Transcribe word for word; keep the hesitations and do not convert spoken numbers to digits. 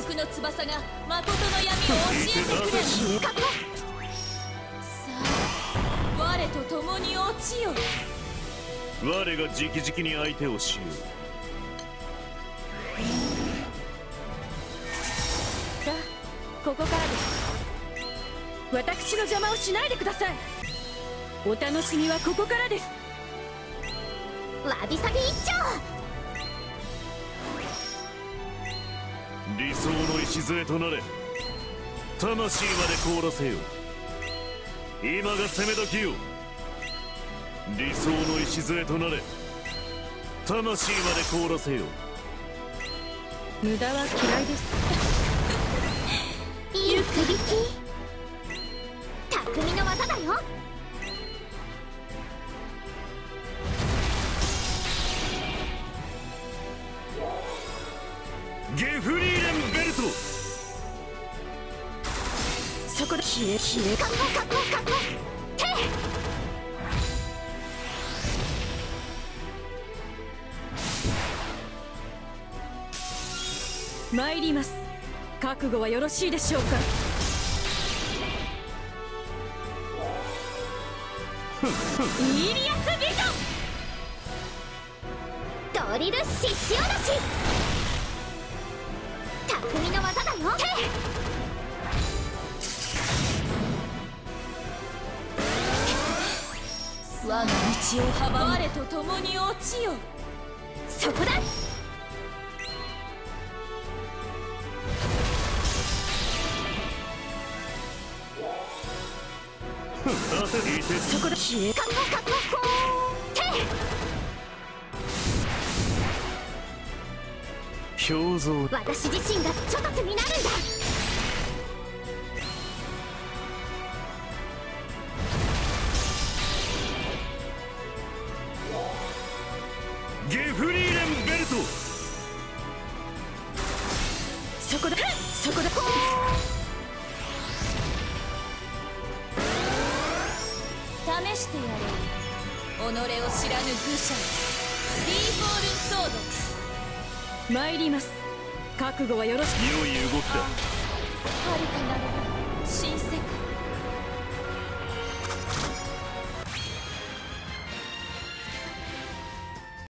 色の翼が誠の闇を教えてくれ。さあ我と共に落ちよ。 我が直々に相手をしよう。 さあここからです。私の邪魔をしないでください。お楽しみはここからです。 わびさび一丁。 理想の礎となれ。魂まで凍らせよ。今が攻め時よ。理想の礎となれ。魂まで凍らせよ。 無駄は嫌いです。 いいくびき。匠の技だよ。 ゲフリーレンベルト。 そこで消え消え。 かっこかっこかっこ。て参ります。覚悟はよろしいでしょうか。イリアスビジョン。 ドリル獅子おろし。匠の技だよ。て我が道を阻まれと共に落ちよ。 そこだ。 そこで消え。 かっこかっこて表像。 私自身が諸突になるんだ。 ゲフリーレンベルト。 そこだそこだ。 試してやれ。己を知らぬ愚者。ディーフォールンソード。 参ります。覚悟はよろしく。 良い動きだ。 遥かなる神聖